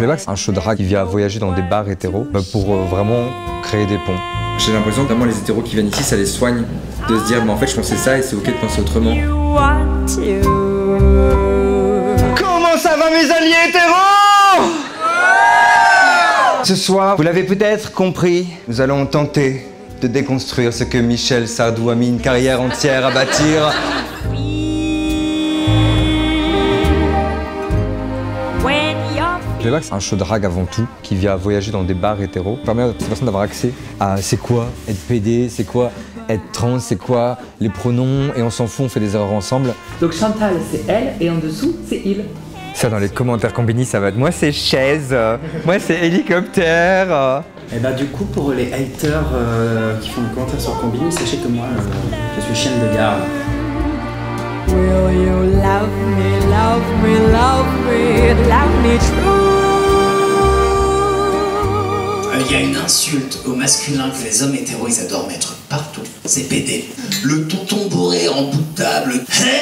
Playback, c'est un show de drague qui vient voyager dans des bars hétéros pour vraiment créer des ponts. J'ai l'impression que vraiment les hétéros qui viennent ici, ça les soigne de se dire mais en fait je pensais ça et c'est ok de penser autrement. Comment ça va mes alliés hétéros? Ce soir, vous l'avez peut-être compris, nous allons tenter de déconstruire ce que Michel Sardou a mis une carrière entière à bâtir. Playback, c'est un show de drague avant tout, qui vient voyager dans des bars hétéros. Ça permet à ces personnes d'avoir accès à c'est quoi être PD, c'est quoi être trans, c'est quoi les pronoms, et on s'en fout, on fait des erreurs ensemble. Donc Chantal, c'est elle, et en dessous, c'est il. Ça, dans les commentaires combini, ça va être moi c'est chaise, moi c'est hélicoptère. Et bah du coup, pour les haters qui font des commentaires sur Combini, sachez que moi, je suis chienne de garde. Will you love me, love me, love me, love me true? Il y a une insulte au masculin que les hommes hétéros ils adorent mettre partout, c'est PD. Le tonton bourré en bout de table.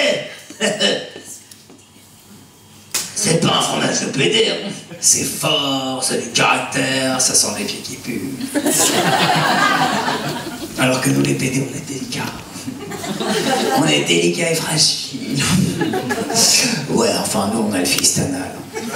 C'est pas un fromage de PD, hein. C'est fort, ça a du caractère, ça sent les pieds qui puent. Alors que nous les PD on est délicats. On est délicats et fragiles. Ouais, enfin nous on a le fist anal.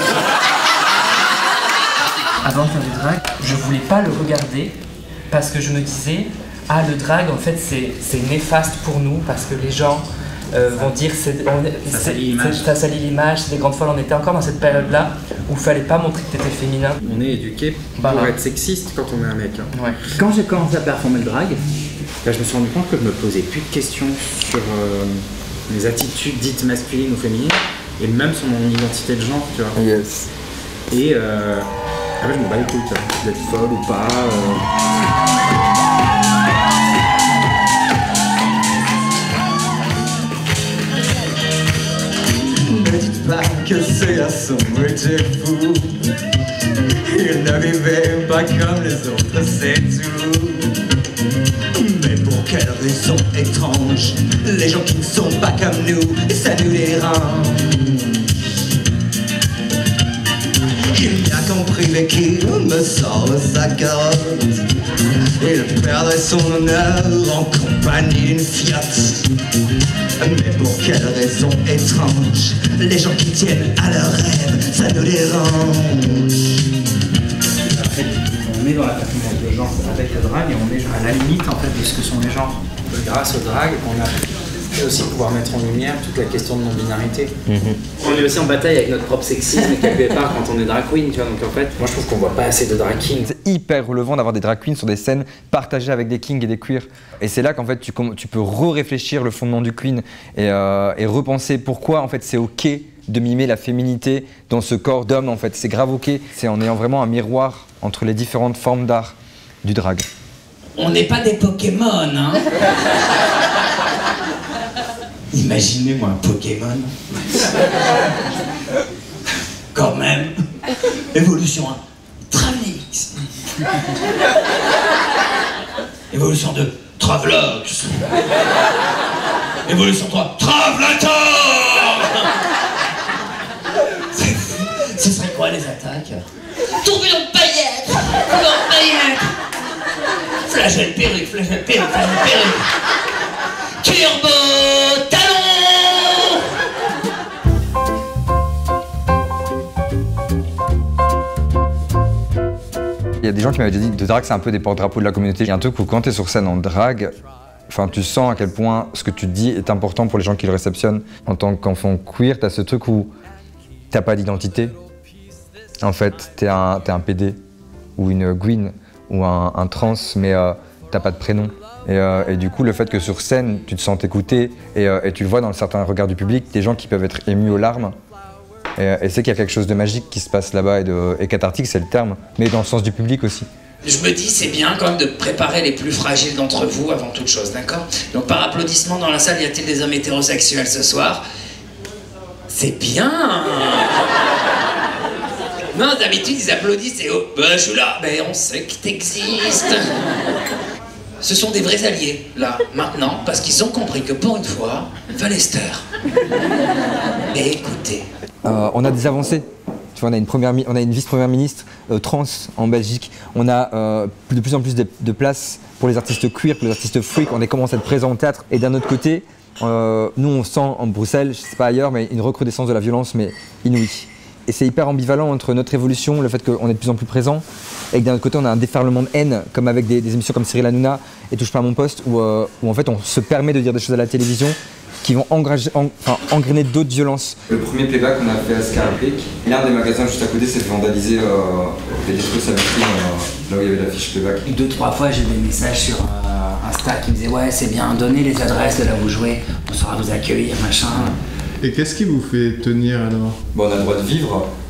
Avant de faire du drag, je voulais pas le regarder parce que je me disais ah le drag en fait c'est néfaste pour nous parce que les gens vont dire ça salit l'image, c'est des grandes folles. On était encore dans cette période là où il fallait pas montrer que t'étais féminin. On est éduqué pour être sexiste quand on est un mec. Hein. Ouais. Quand j'ai commencé à performer le drag, là, je me suis rendu compte que je me posais plus de questions sur mes attitudes dites masculines ou féminines et même sur mon identité de genre, tu vois. Yes. Et après je me bats les couilles, tu vois, d'être folle ou pas. Ne dites pas que ce garçon était fou. Il ne vivait pas comme les autres, c'est tout. Mais pour quelle raison étrange, les gens qui ne sont pas comme nous, ça nous dérange. Il a compris mais qu'il me sort sa carotte. Il perdrait son honneur en compagnie d'une fiotte. Mais pour quelle raison étrange, les gens qui tiennent à leurs rêves, ça nous dérange. Après, on est dans la performance de genre avec le drag et on est à la limite en fait de ce que sont les genres. Grâce au drag, on a pu aussi pouvoir mettre en lumière toute la question de non-binarité. On est aussi en bataille avec notre propre sexisme quelque part quand on est drag queen, tu vois. Donc en fait, moi je trouve qu'on voit pas assez de drag kings. C'est hyper relevant d'avoir des drag queens sur des scènes partagées avec des kings et des queers. Et c'est là qu'en fait tu peux réfléchir le fondement du queen et repenser pourquoi en fait c'est ok de mimer la féminité dans ce corps d'homme. En fait c'est grave ok. C'est en ayant vraiment un miroir entre les différentes formes d'art du drag. On n'est pas des Pokémon, hein. Imaginez-moi un Pokémon. Quand même. Évolution 1, Travnix. Évolution 2, Travlox. Évolution 3, Travlator. Ce serait quoi les attaques? Tourbillon de paillettes. Tourbillon de paillettes. Flagelle perruque, flagelle perruque, flagelle perruque. Turbo talon. Il y a des gens qui m'avaient dit que le drag c'est un peu des porte-drapeaux de la communauté. Il y a un truc où quand tu es sur scène en drag, enfin, tu sens à quel point ce que tu dis est important pour les gens qui le réceptionnent. En tant qu'enfant queer, tu as ce truc où t'as pas d'identité. En fait, t'es un PD ou une gwyn ou un trans, mais t'as pas de prénom. Et du coup, le fait que sur scène, tu te sens écouté et tu le vois dans certains regards du public, des gens qui peuvent être émus aux larmes. Et c'est qu'il y a quelque chose de magique qui se passe là-bas et cathartique, c'est le terme, mais dans le sens du public aussi. Je me dis, c'est bien quand même de préparer les plus fragiles d'entre vous avant toute chose, d'accord? Donc par applaudissement dans la salle, y a-t-il des hommes hétérosexuels ce soir? C'est bien. Non, d'habitude, ils applaudissent et oh, ben je suis là, ben on sait que t'existes. Ce sont des vrais alliés, là, maintenant, parce qu'ils ont compris que pour une fois, fallait se taire. Et écoutez. On a des avancées. Tu on a une vice-première ministre trans en Belgique. On a de plus en plus de place pour les artistes queer, pour les artistes freak. On commence à être présents au théâtre. Et d'un autre côté, nous on sent en Bruxelles, je sais pas ailleurs, mais une recrudescence de la violence, mais inouïe. Et c'est hyper ambivalent entre notre évolution, le fait qu'on est de plus en plus présent, et que d'un autre côté on a un déferlement de haine, comme avec des émissions comme Cyril Hanouna et Touche pas à mon poste, où en fait on se permet de dire des choses à la télévision qui vont engrainer d'autres violences. Le premier playback qu'on a fait à Scarpic, l'un des magasins juste à côté s'est fait vandaliser et détruire sa vitrine là où il y avait l'affiche playback. 2-3 fois j'ai eu des messages sur Insta qui me disaient ouais c'est bien, donnez les adresses de là où vous jouez, on saura vous accueillir, machin. Et qu'est-ce qui vous fait tenir alors? Bon, on a le droit de vivre,